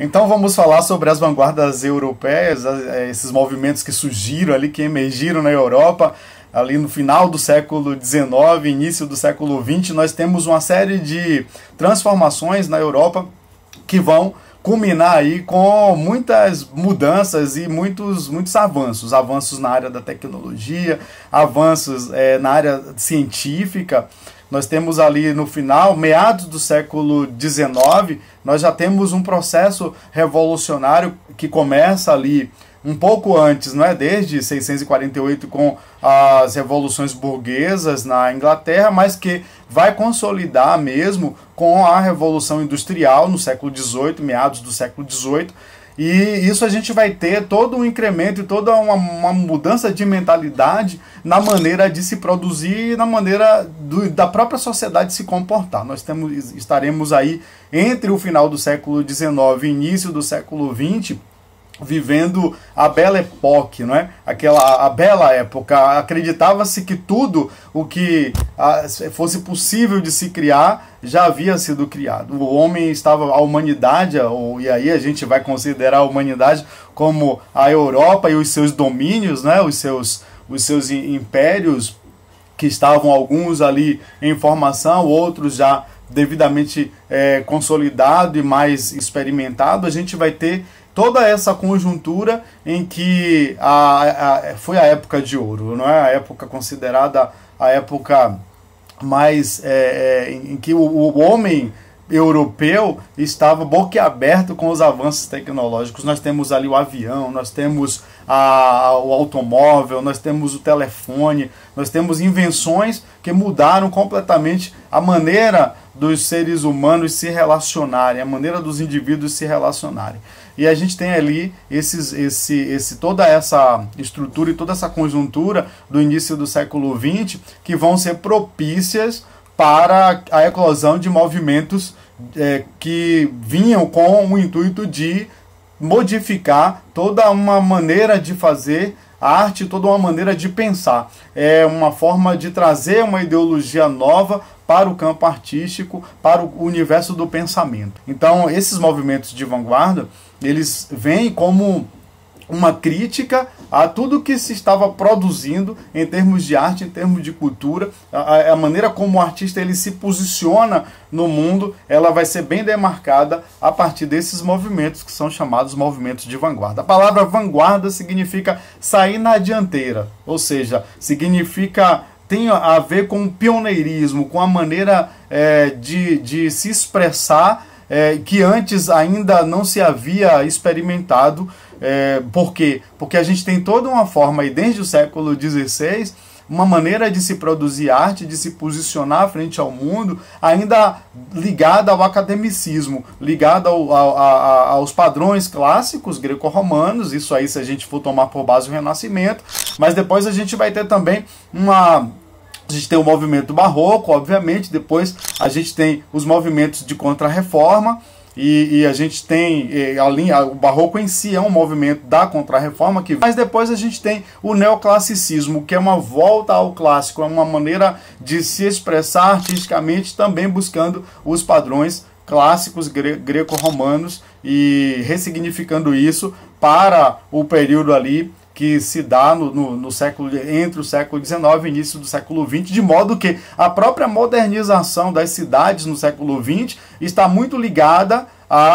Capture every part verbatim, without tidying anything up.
Então vamos falar sobre as vanguardas europeias, esses movimentos que surgiram ali, que emergiram na Europa, ali no final do século dezenove, início do século vinte. Nós temos uma série de transformações na Europa que vão culminar aí com muitas mudanças e muitos, muitos avanços, avanços na área da tecnologia, avanços é, na área científica. Nós temos ali no final, meados do século dezenove, nós já temos um processo revolucionário que começa ali um pouco antes, não é? Desde seiscentos e quarenta e oito com as revoluções burguesas na Inglaterra, mas que vai consolidar mesmo com a Revolução Industrial no século dezoito, meados do século dezoito, e isso a gente vai ter todo um incremento e toda uma, uma mudança de mentalidade na maneira de se produzir e na maneira do, da própria sociedade se comportar. Nós temos, estaremos aí entre o final do século dezenove e início do século vinte, vivendo a Belle Époque, não é? Aquela, a bela época. Acreditava-se que tudo o que a, fosse possível de se criar já havia sido criado. O homem estava, a humanidade, ou, e aí a gente vai considerar a humanidade como a Europa e os seus domínios, né? os, seus, os seus impérios, que estavam alguns ali em formação, outros já devidamente é, consolidado e mais experimentado. A gente vai ter toda essa conjuntura em que a, a, foi a época de ouro, não é? A época considerada a época mais é, é, em que o, o homem europeu estava boquiaberto com os avanços tecnológicos. Nós temos ali o avião, nós temos a, o automóvel, nós temos o telefone, nós temos invenções que mudaram completamente a maneira dos seres humanos se relacionarem, a maneira dos indivíduos se relacionarem. E a gente tem ali esses, esse, esse, toda essa estrutura e toda essa conjuntura do início do século vinte que vão ser propícias para a eclosão de movimentos é, que vinham com o intuito de modificar toda uma maneira de fazer arte, toda uma maneira de pensar. É uma forma de trazer uma ideologia nova para o campo artístico, para o universo do pensamento. Então, esses movimentos de vanguarda, eles vêm como uma crítica a tudo que se estava produzindo em termos de arte, em termos de cultura. A, a maneira como o artista ele se posiciona no mundo, ela vai ser bem demarcada a partir desses movimentos que são chamados movimentos de vanguarda. A palavra vanguarda significa sair na dianteira, ou seja, significa tem a ver com o pioneirismo, com a maneira é, de, de se expressar é, que antes ainda não se havia experimentado. É, por quê? Porque a gente tem toda uma forma, aí, desde o século dezesseis, uma maneira de se produzir arte, de se posicionar frente ao mundo, ainda ligada ao academicismo, ligada ao, ao, a, aos padrões clássicos greco-romanos. Isso aí, se a gente for tomar por base o Renascimento, mas depois a gente vai ter também uma... A gente tem o movimento barroco, obviamente, depois a gente tem os movimentos de contra-reforma, e, e a gente tem, a linha, o barroco em si é um movimento da contra-reforma, que, mas depois a gente tem o neoclassicismo, que é uma volta ao clássico, é uma maneira de se expressar artisticamente, também buscando os padrões clássicos gre greco-romanos e ressignificando isso para o período ali que se dá no, no, no século, entre o século dezenove e o início do século vinte, de modo que a própria modernização das cidades no século vinte está muito ligada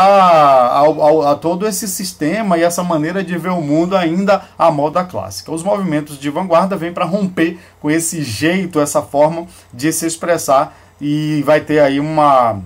a, a, a todo esse sistema e essa maneira de ver o mundo ainda à moda clássica. Os movimentos de vanguarda vêm para romper com esse jeito, essa forma de se expressar, e vai ter aí uma...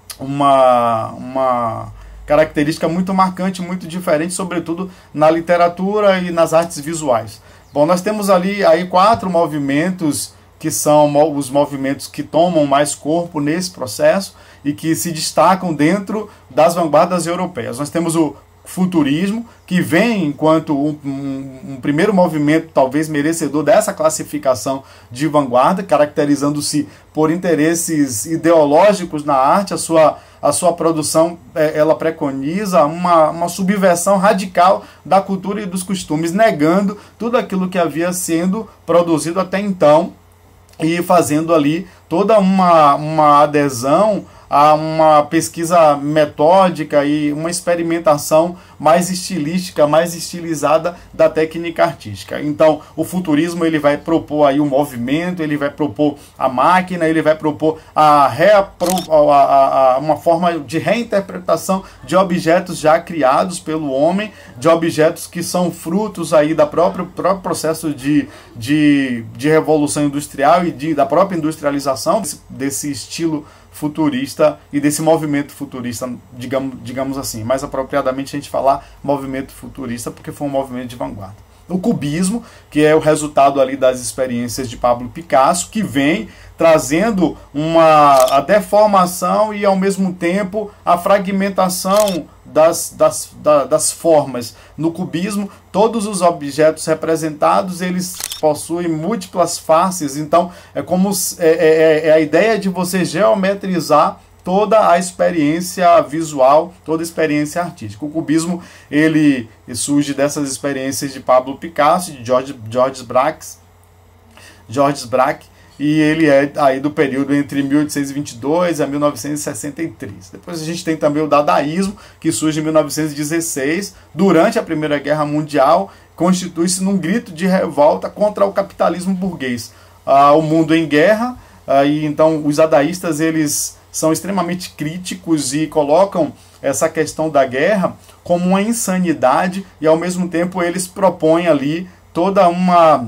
uma, uma característica muito marcante, muito diferente, sobretudo na literatura e nas artes visuais. Bom, nós temos ali aí quatro movimentos que são os movimentos que tomam mais corpo nesse processo e que se destacam dentro das vanguardas europeias. Nós temos o futurismo, que vem enquanto um, um, um primeiro movimento talvez merecedor dessa classificação de vanguarda, caracterizando-se por interesses ideológicos na arte. A sua, a sua produção ela preconiza uma, uma subversão radical da cultura e dos costumes, negando tudo aquilo que havia sendo produzido até então e fazendo ali toda uma, uma adesão a uma pesquisa metódica e uma experimentação mais estilística, mais estilizada da técnica artística. Então, o futurismo ele vai propor aí o movimento, ele vai propor a máquina, ele vai propor a, reapro, a, a, a uma forma de reinterpretação de objetos já criados pelo homem, de objetos que são frutos aí da própria próprio processo de, de, de revolução industrial e de, da própria industrialização desse, desse estilo futurista e desse movimento futurista, digamos, digamos assim. Mais apropriadamente a gente falar movimento futurista, porque foi um movimento de vanguarda. O cubismo, que é o resultado ali das experiências de Pablo Picasso, que vem trazendo uma a deformação e ao mesmo tempo a fragmentação das, das, da, das formas. No cubismo, todos os objetos representados eles possuem múltiplas faces, então é como é, é, é a ideia de você geometrizar toda a experiência visual, toda a experiência artística. O cubismo ele surge dessas experiências de Pablo Picasso, de George, Georges Braque, Georges Braque, e ele é aí do período entre mil oitocentos e vinte e dois a mil novecentos e sessenta e três. Depois a gente tem também o dadaísmo, que surge em mil novecentos e dezesseis, durante a Primeira Guerra Mundial, constitui-se num grito de revolta contra o capitalismo burguês. Ah, o mundo em guerra, ah, e então os dadaístas eles são extremamente críticos e colocam essa questão da guerra como uma insanidade e ao mesmo tempo eles propõem ali toda uma,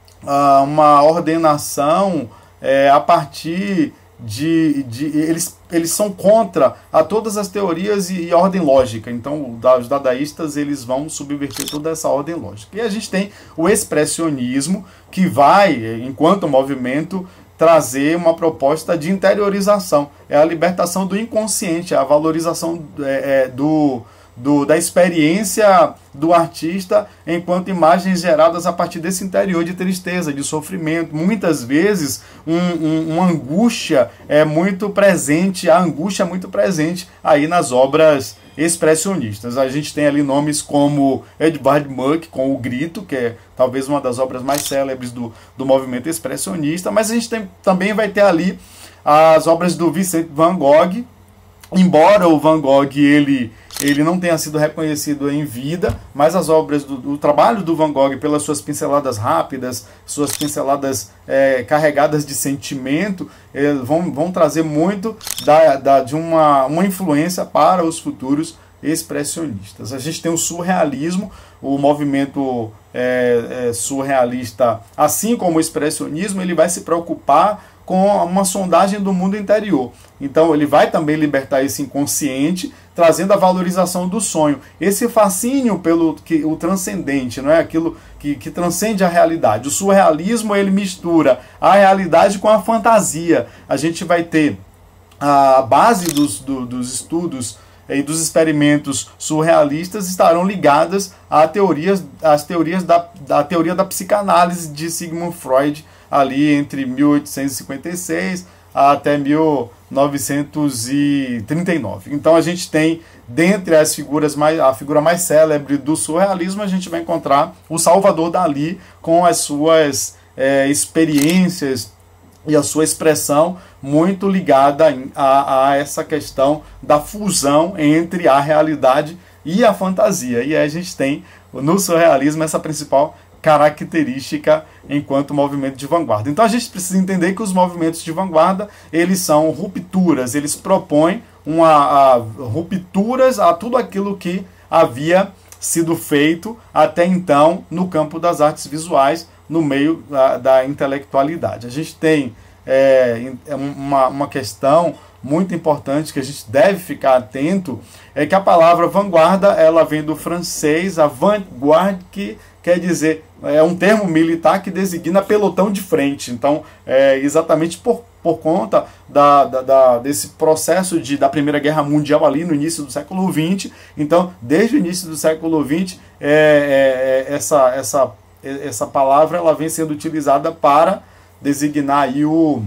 uma ordenação é, a partir de, de eles, eles são contra a todas as teorias e, e ordem lógica. Então os dadaístas eles vão subverter toda essa ordem lógica. E a gente tem o expressionismo, que vai, enquanto movimento, trazer uma proposta de interiorização. É a libertação do inconsciente, a valorização é, é, do, do, da experiência do artista enquanto imagens geradas a partir desse interior de tristeza, de sofrimento. Muitas vezes um, um, uma angústia é muito presente, a angústia é muito presente aí nas obras expressionistas. A gente tem ali nomes como Edvard Munch com O Grito, que é talvez uma das obras mais célebres do, do movimento expressionista, mas a gente tem, também vai ter ali as obras do Vincent van Gogh, embora o Van Gogh ele, ele não tenha sido reconhecido em vida, mas as obras do, do trabalho do Van Gogh, pelas suas pinceladas rápidas, suas pinceladas é, carregadas de sentimento, é, vão, vão trazer muito da, da, de uma, uma influência para os futuros expressionistas. A gente tem o surrealismo, o movimento é, é, surrealista, assim como o expressionismo, ele vai se preocupar com uma sondagem do mundo interior. Então ele vai também libertar esse inconsciente, trazendo a valorização do sonho. Esse fascínio pelo que, o transcendente, não é? Aquilo que, que transcende a realidade. O surrealismo ele mistura a realidade com a fantasia. A gente vai ter a base dos, do, dos estudos e dos experimentos surrealistas estarão ligadas a teorias, às teorias da, da teoria da psicanálise de Sigmund Freud, ali entre mil oitocentos e cinquenta e seis até mil novecentos e trinta e nove. Então a gente tem, dentre as figuras mais, a figura mais célebre do surrealismo, a gente vai encontrar o Salvador Dalí com as suas é, experiências e a sua expressão muito ligada a, a essa questão da fusão entre a realidade e a fantasia. E aí a gente tem no surrealismo essa principal característica enquanto movimento de vanguarda. Então a gente precisa entender que os movimentos de vanguarda eles são rupturas, eles propõem uma, a, rupturas a tudo aquilo que havia sido feito até então no campo das artes visuais, no meio da, da intelectualidade. A gente tem é, uma, uma questão muito importante que a gente deve ficar atento, é que a palavra vanguarda ela vem do francês avant-garde, que quer dizer, é um termo militar que designa pelotão de frente. Então, é exatamente por, por conta da, da, da, desse processo de, da Primeira Guerra Mundial ali no início do século vinte. Então, desde o início do século vinte, é, é, essa, essa, essa palavra ela vem sendo utilizada para designar aí o,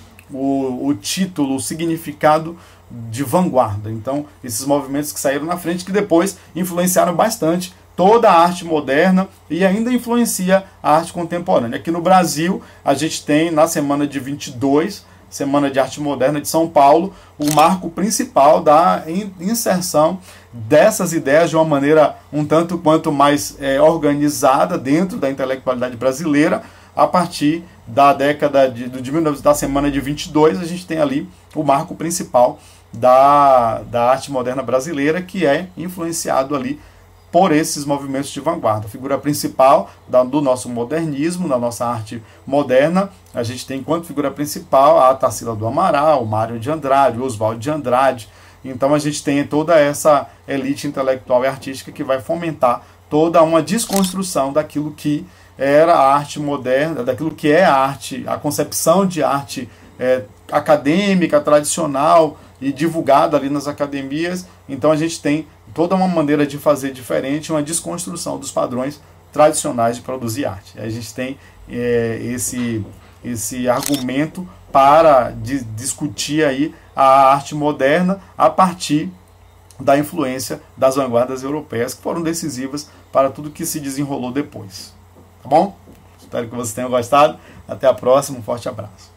o, o título, o significado de vanguarda. Então, esses movimentos que saíram na frente, que depois influenciaram bastante toda a arte moderna e ainda influencia a arte contemporânea. Aqui no Brasil, a gente tem, na semana de vinte e dois, Semana de Arte Moderna de São Paulo, o marco principal da inserção dessas ideias de uma maneira um tanto quanto mais é, organizada dentro da intelectualidade brasileira. A partir da década de, de, da Semana de vinte e dois, a gente tem ali o marco principal da, da arte moderna brasileira, que é influenciado ali por esses movimentos de vanguarda. A figura principal da, do nosso modernismo, da nossa arte moderna, a gente tem enquanto figura principal a Tarsila do Amaral, o Mário de Andrade, o Oswald de Andrade. Então a gente tem toda essa elite intelectual e artística que vai fomentar toda uma desconstrução daquilo que era a arte moderna, daquilo que é a arte, a concepção de arte é, acadêmica, tradicional e divulgada ali nas academias. Então a gente tem toda uma maneira de fazer diferente, uma desconstrução dos padrões tradicionais de produzir arte. A gente tem é, esse, esse argumento para de, discutir aí a arte moderna a partir da influência das vanguardas europeias, que foram decisivas para tudo que se desenrolou depois. Tá bom? Espero que vocês tenham gostado. Até a próxima. Um forte abraço.